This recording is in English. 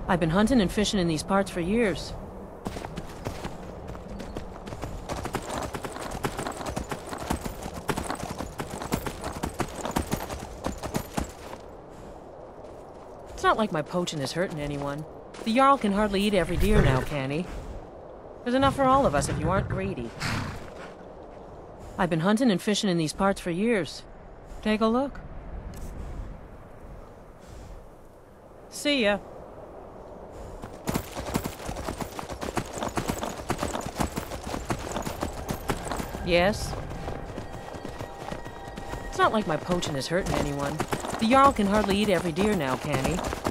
I've been hunting and fishing in these parts for years. It's not like my poaching is hurting anyone. The Jarl can hardly eat every deer now, can he? There's enough for all of us if you aren't greedy. I've been hunting and fishing in these parts for years. Take a look. See ya. Yes? It's not like my poaching is hurting anyone. The Jarl can hardly eat every deer now, can he?